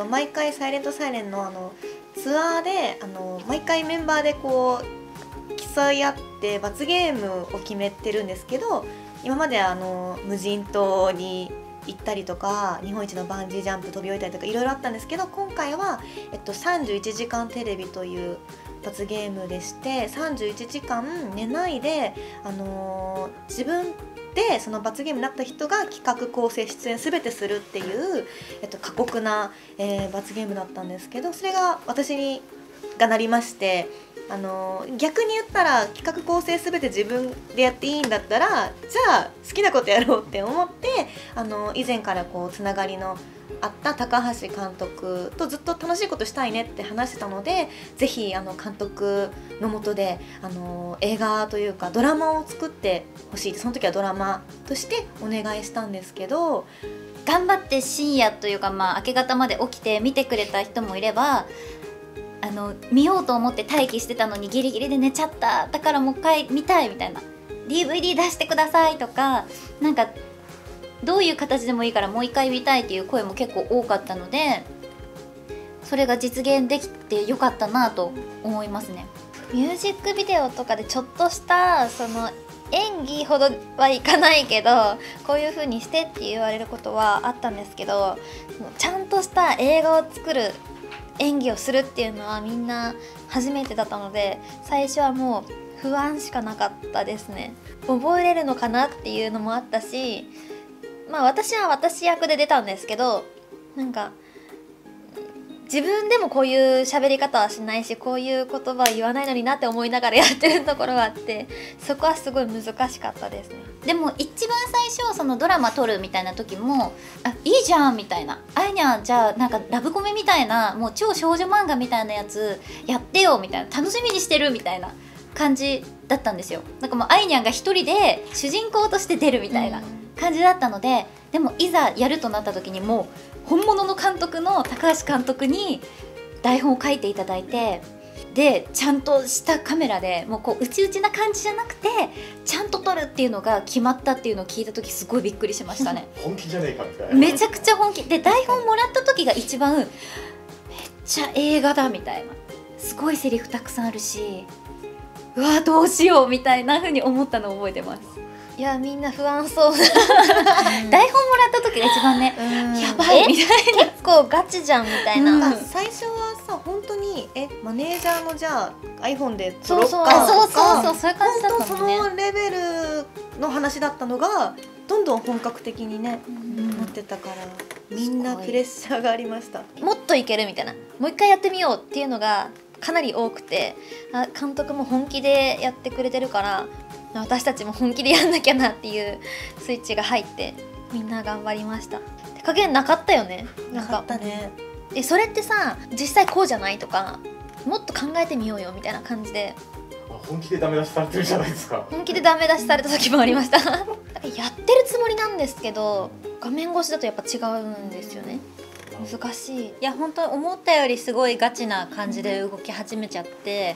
毎回サイレントサイレンのツアーで毎回メンバーでこう競い合って罰ゲームを決めてるんですけど、今まで無人島に行ったりとか日本一のバンジージャンプ飛び降りたりとかいろいろあったんですけど、今回は、31時間テレビという罰ゲームでして、31時間寝ないで、自分でその罰ゲームになった人が企画構成出演全てするっていう、過酷な、罰ゲームだったんですけど、それが私がなりまして、逆に言ったら企画構成全て自分でやっていいんだったら、じゃあ好きなことやろうって思って、以前からこうつながりのあった高橋監督とずっと楽しいことしたいねって話してたので、ぜひ監督の下で映画というかドラマを作ってほしいって、その時はドラマとしてお願いしたんですけど、 頑張って深夜というか、明け方まで起きて見てくれた人もいれば、見ようと思って待機してたのにギリギリで寝ちゃった、だからもう一回見たいみたいな、 DVD 出してくださいとか、なんかどういう形でもいいからもう一回見たいっていう声も結構多かったので、それが実現できてよかったなと思いますね。 ミュージックビデオとかでちょっとしたその演技ほどはいかないけど、こういう風にしてって言われることはあったんですけど、ちゃんとした映画を作る演技をするっていうのはみんな初めてだったので、最初はもう不安しかなかったですね。覚えれるのかなっていうのもあったし、私は私役で出たんですけど、なんか自分でもこういう喋り方はしないし、こういう言葉は言わないのになって思いながらやってるところがあって、そこはすごい難しかったですね。 でも一番最初そのドラマ撮るみたいな時も、いいじゃんみたいな、あいにゃんじゃあなんかラブコメみたいな、もう超少女漫画みたいなやつやってよみたいな、楽しみにしてるみたいな感じだったんですよ。なんかもうあいにゃんが一人で主人公として出るみたいな感じだったので、でもいざやるとなった時にもう本物の監督の高橋監督に台本を書いていただいて、でちゃんとしたカメラでもうこう内々な感じじゃなくてちゃんと撮るっていうのが決まったっていうのを聞いた時、すごいびっくりしましたね。 本気じゃねえかみたいな。 めちゃくちゃ本気で、台本もらった時が一番めっちゃ映画だみたいな、すごいセリフたくさんあるし、うわどうしようみたいな風に思ったのを覚えてます。 いやみんな不安そう台本もらった時が一番ね、やばいみたいな、 結構ガチじゃんみたいな、 最初はさ本当にマネージャーのじゃあ iPhone で撮ろっそうかとか、 そういう感じだ本当そったもんね。 のレベルの話だったのがどんどん本格的にね、なってたから、みんなプレッシャーがありました。 もっといけるみたいな、もう一回やってみようっていうのがかなり多くて、監督も本気でやってくれてるから、私たちも本気でやんなきゃなっていうスイッチが入って、みんな頑張りました。手加減なかったよね。 なかったね。 それってさ、実際こうじゃないとか、もっと考えてみようよみたいな感じで、 本気でダメ出しされてるじゃないですか。 本気でダメ出しされた時もありましたやってるつもりなんですけど、画面越しだとやっぱ違うんですよね。難しい。 いや本当思ったよりすごいガチな感じで動き始めちゃって、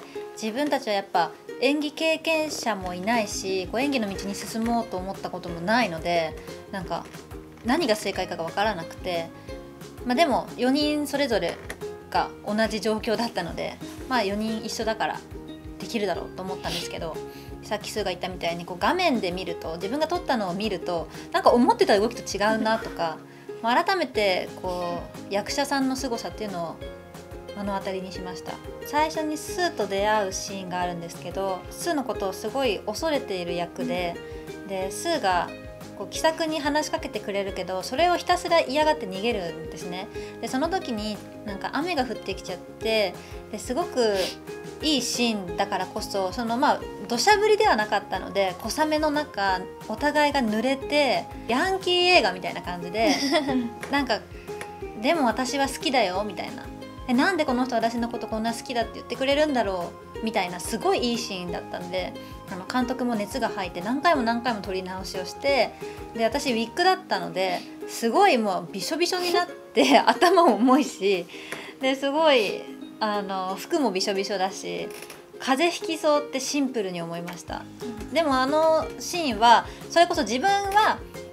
自分たちはやっぱ演技経験者もいないし、こう演技の道に進もうと思ったこともないので、なんか何が正解かが分からなくて、でも4人それぞれが同じ状況だったので、4人一緒だからできるだろうと思ったんですけど、さっきスーが言ったみたいにこう画面で見ると、自分が撮ったのを見るとなんか思ってた動きと違うなとか改めてこう役者さんの凄さっていうのを目の当たりにしました。最初にスーと出会うシーンがあるんですけど、スーのことをすごい恐れている役で、スーがこう気さくに話しかけてくれるけど、それをひたすら嫌がって逃げるんですね。でその時になんか雨が降ってきちゃって、ですごくいいシーンだからこそ、その土砂降りではなかったので、小雨の中お互いが濡れてヤンキー映画みたいな感じでなんかでも私は好きだよみたいな、なんでこの人私のことこんな好きだって言ってくれるんだろうみたいな、すごいいいシーンだったんで、監督も熱が入って何回も撮り直しをして、で私ウィッグだったのですごいもうびしょびしょになって頭も重いし、ですごい服もびしょびしょだし、風邪ひきそうってシンプルに思いました。でもシーンはそれこそ自分は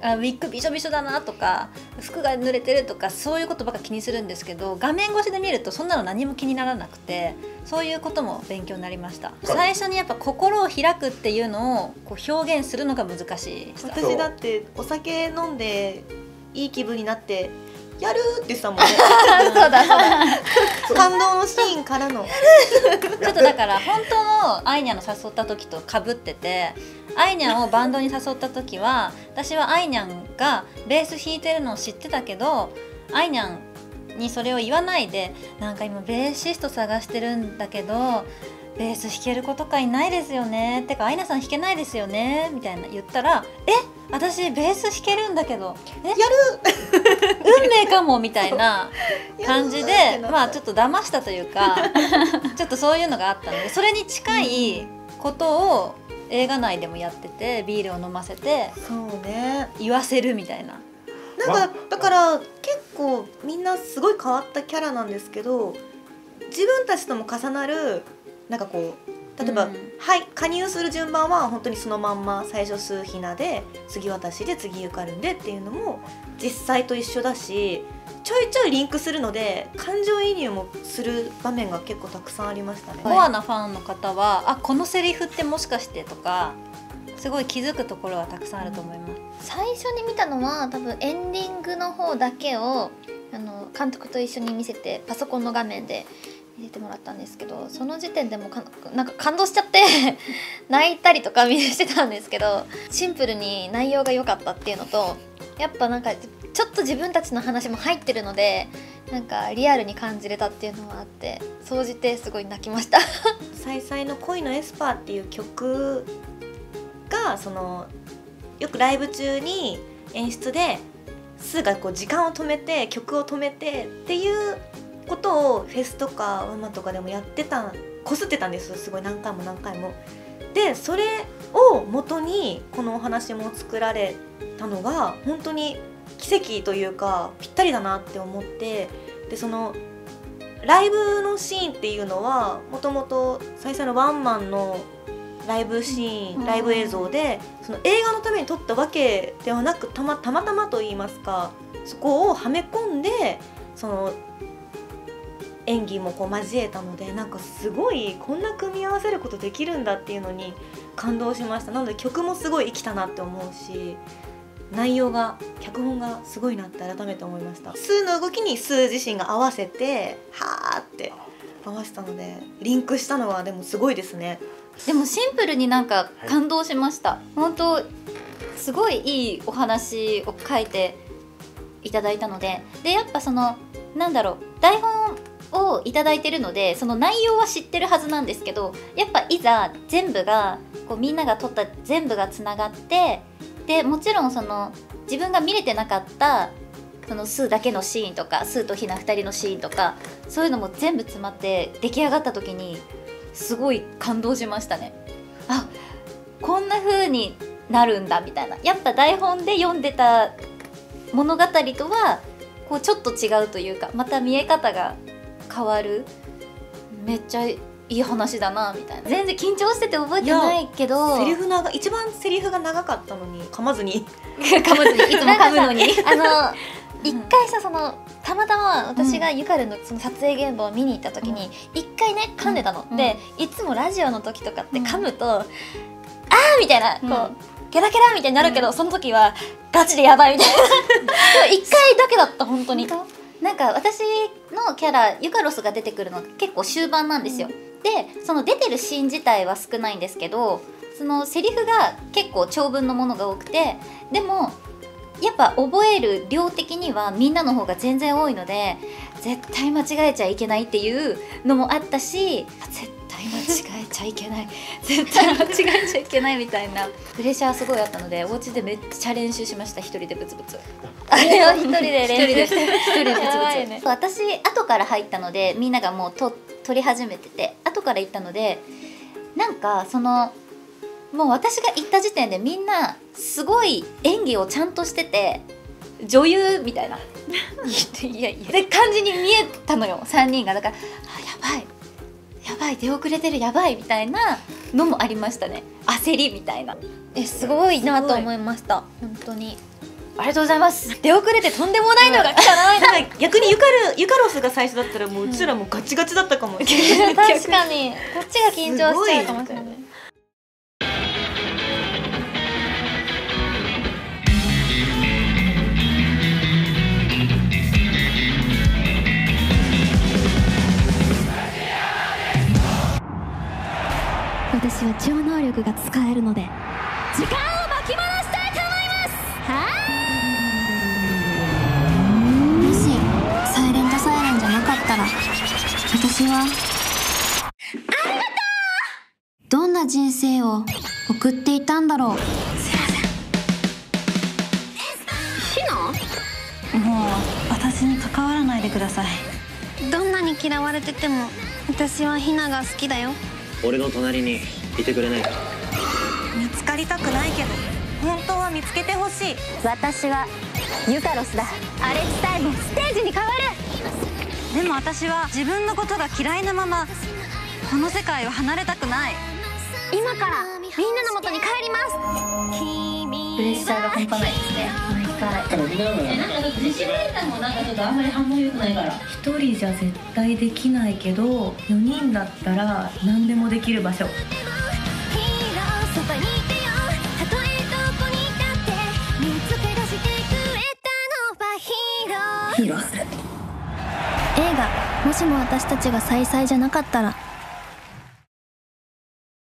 ウィッグびしょびしょだなとか服が濡れてるとかそういうことばっか気にするんですけど、画面越しで見るとそんなの何も気にならなくて、そういうことも勉強になりました。最初にやっぱ心を開くっていうのをこう表現するのが難しい。 私だってお酒飲んでいい気分になってやるって言ってたもんねそうだ感動のシーンからのちょっとだから本当のアイニャンの誘った時とかぶってて、アイニャンをバンドに誘った時は私はアイニャンがベース弾いてるのを知ってたけど、アイニャンにそれを言わないで、なんか今ベーシスト探してるんだけどベース弾ける子とかいないですよね、てかアイナさん弾けないですよねみたいな言ったら、私ベース弾けるんだけどやる運命かもみたいな感じでやるまあちょっと騙したというかちょっとそういうのがあったので、それに近いことを映画内でもやってて、ビールを飲ませてそうね、 言わせるみたいな。 なんかだから結構みんなすごい変わったキャラなんですけど、自分たちとも重なるなんかこう例えば、はい、加入する順番は本当にそのまんま、最初スーヒナで次私で次ユカルンでっていうのも実際と一緒だし、ちょいちょいリンクするので感情移入もする場面が結構たくさんありましたね。 コアなファンの方はあこのセリフってもしかしてとかすごい気づくところはたくさんあると思います。 最初に見たのは多分エンディングの方だけを監督と一緒に見せて、パソコンの画面で見せてもらったんですけど、その時点でもなんか感動しちゃって泣いたりとかしてたんですけど、シンプルに内容が良かったっていうのと、やっぱなんかちょっと自分たちの話も入ってるのでなんかリアルに感じれたっていうのもあって、総じてすごい泣きましたサイサイの恋のエスパーっていう曲がよくライブ中に演出でスーがこう時間を止めて曲を止めてっていうことをフェスとかワンマンとかでもやってた、こすってたんですよ、すごい何回も何回も。でそれを元にこのお話も作られたのが本当に奇跡というかぴったりだなって思って、でそのライブのシーンっていうのはもともと最初のワンマンのライブシーン、ライブ映像でその映画のために撮ったわけではなく、たまたまと言いますか、そこをはめ込んでその演技もこう交えたので、なんかすごいこんな組み合わせることできるんだっていうのに感動しました。なので曲もすごい生きたなって思うし、内容が脚本がすごいなって改めて思いました。スーの動きにスー自身が合わせてはーって合わせたので、リンクしたのはでもすごいですね。 でもシンプルになんか感動しました、本当すごいいいお話を書いていただいたので、やっぱなんだろう、台本をいただいてるのでその内容は知ってるはずなんですけど、やっぱいざ全部がこうみんなが撮った全部がつながって、でもちろん自分が見れてなかったスーだけのシーンとかスーとヒナ2人のシーンとかそういうのも全部詰まって出来上がった時にすごい感動しましたね。あ、こんな風になるんだみたいな。やっぱ台本で読んでた物語とはこうちょっと違うというか、また見え方が変わる、めっちゃいい話だなみたいな。全然緊張してて覚えてないけど、 一番セリフが長かったのに噛まずに噛まずにいつも噛むのに一回さたまたま私がユカルのその撮影現場を見に行った時に一回ね噛んでたの、でいつもラジオの時とかって噛むと、あーみたいなこうゲラゲラみたいになるけど、その時はガチでやばいみたいな一回だけだった、本当に。 なんか私のキャラユカロスが出てくるのが結構終盤なんですよ、でその出てるシーン自体は少ないんですけど、そのセリフが結構長文のものが多くて、でもやっぱ覚える量的にはみんなの方が全然多いので、絶対間違えちゃいけないっていうのもあったし、絶対間違えちゃいけない絶対間違えちゃいけないみたいなプレッシャーすごいあったので、お家でめっちゃ練習しました、一人でブツブツ。 あれを一人で練習して一人でブツブやばいツ、 ね。 私後から入ったのでみんながもう撮り始めてて、後から行ったので、なんかもう私が行った時点でみんなすごい演技をちゃんとしてて、女優みたいないやで感じに見えたのよ、3人が。だからやばい出遅れてるやばいみたいなのもありましたね、焦りみたいな。 すごいなと思いました、本当に。 ありがとうございます。 出遅れてとんでもないのが来たな。 なんか逆にユカロスが最初だったらもううちらもガチガチだったかもしれない。 確かにこっちが緊張しちゃうかもしれない。 私は超能力が使えるので時間を巻き戻したいと思います。もしサイレントサイレンじゃなかったら私はどんな人生を送っていたんだろう。 もう私に関わらないでください。 どんなに嫌われてても私はヒナが好きだよ。 俺の隣にいてくれないか。 見つかりたくないけど本当は見つけてほしい。 私はユカロスだ。アレッチタイムステージに変わる。 でも私は自分のことが嫌いなままこの世界を離れたくない。 今からみんなの元に帰ります。 プレッシャーが半端ないですね。毎回。なんか自信ないたもなんかちょっとあんまり反応良くないから。 一人じゃ絶対できないけど4人だったら何でもできる場所。 映画「もしも私たちが再々じゃなかったら」